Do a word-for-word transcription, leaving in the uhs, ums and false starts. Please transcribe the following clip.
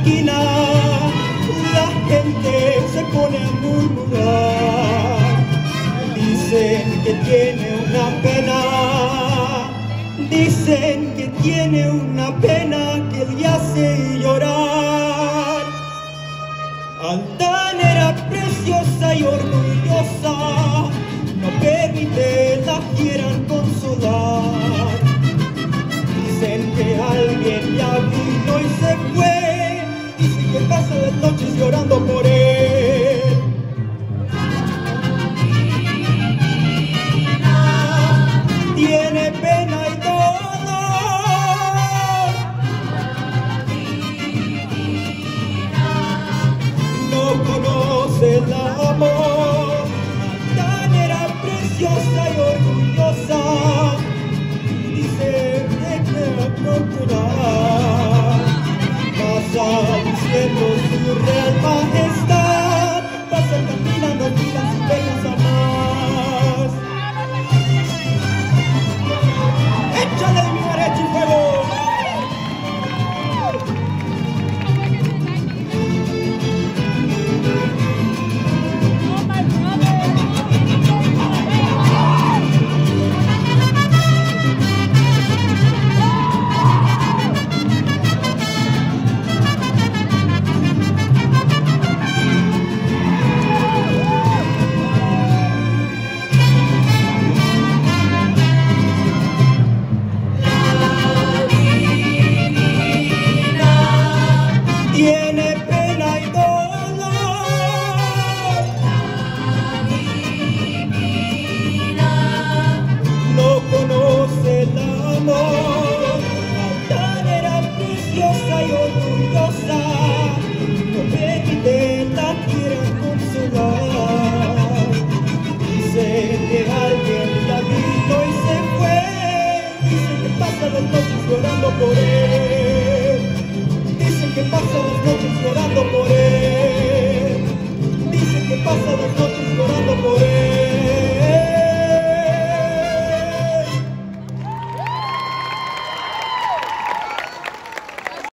esquina la gente se pone a murmurar. Dicen que tiene una pena, dicen que tiene una pena que le hace llorar. Altanera, preciosa y orgullosa, no permite la quieran consolar. Dicen que alguien ya vino y se fue, dicen que pasa las noches llorando por él. Tiene pena y dolor, no conoce el amor. Tan era preciosa y orgullosa, dice que quiere procurar. Pasa diciendo su real majestad, pasa caminando, mira sus penas a más. ¡Échale mi mariachi fuego! Tiene pena y dolor, no conoce el amor. Altanera, preciosa y orgullosa, no permite la quieran consolar. Dice que alguien ya vino y se fue, dice que pasa las noches llorando por él. Dicen que pasan las noches llorando por él.